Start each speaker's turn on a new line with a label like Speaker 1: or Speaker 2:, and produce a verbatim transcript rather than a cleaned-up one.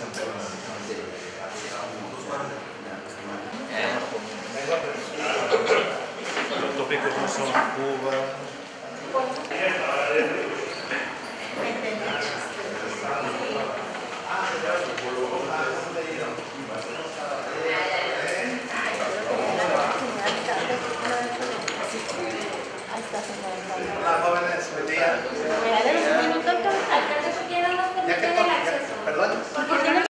Speaker 1: Los tópicos no son Cuba.
Speaker 2: Hola jóvenes, buen día.
Speaker 3: Regálame un minuto, alcalde, ¿por qué no nos permiten el acceso?
Speaker 2: ¿Perdón?
Speaker 3: ¿Por qué no